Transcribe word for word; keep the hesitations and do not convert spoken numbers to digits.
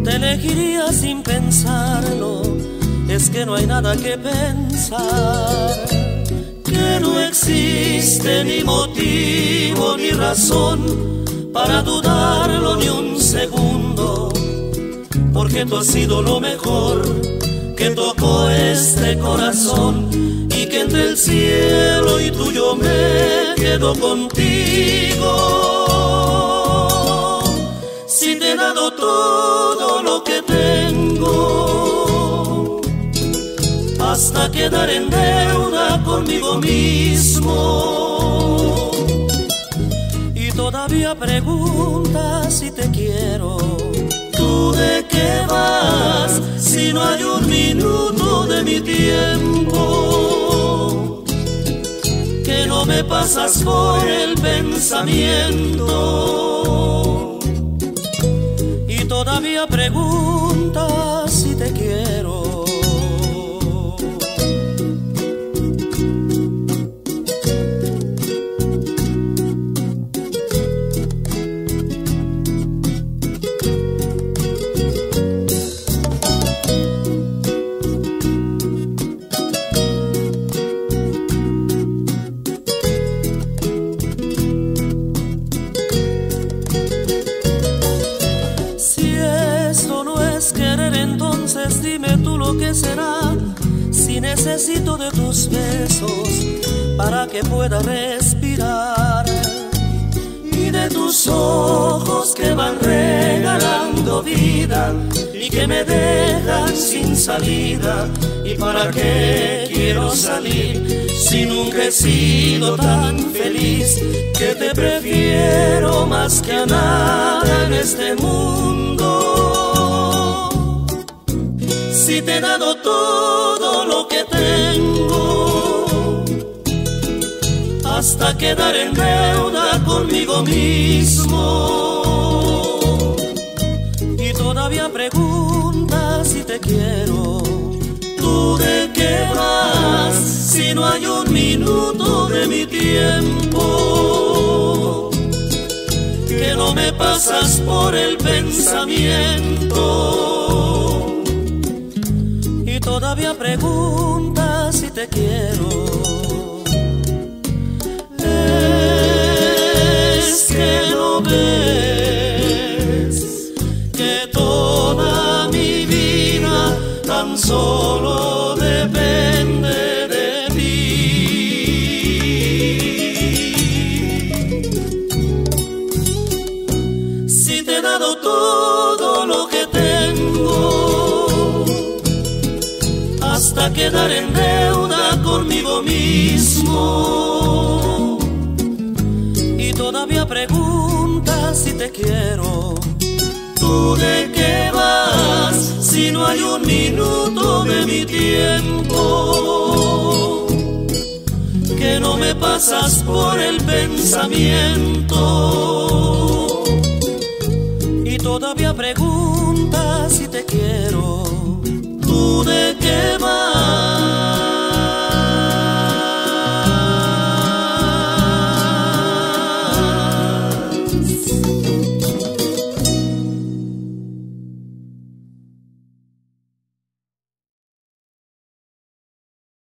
elegiría sin pensarlo, es que no hay nada que pensar, que no existe ni motivo ni razón para dudarlo ni un segundo, porque tú has sido lo mejor que tocó este corazón, y que entre el cielo y tú yo me quedo contigo. Si te he dado todo lo que tengo, hasta quedar en deuda conmigo mismo, y todavía preguntas si te quiero. ¿Tú de qué vas si no hay un minuto de mi tiempo que no me pasas por el pensamiento? Y todavía preguntas si te quiero. Entonces dime tú lo que será, si necesito de tus besos para que pueda respirar, y de tus ojos que van regalando vida y que me dejan sin salida. ¿Y para qué quiero salir si nunca he sido tan feliz, que te prefiero más que a nada en este mundo? Si te he dado todo lo que tengo, hasta quedar en deuda conmigo mismo, y todavía preguntas si te quiero. ¿Tú de qué vas si no hay un minuto de mi tiempo que no me pasas por el pensamiento? Y todavía preguntas si te quiero. Es que no ves que toda mi vida tan solo depende de ti. Si te he dado todo lo que tengo, hasta quedar en deuda conmigo mismo, y todavía preguntas si te quiero. ¿Tú de qué vas si no hay un minuto de mi tiempo que no me pasas por el pensamiento? Y todavía preguntas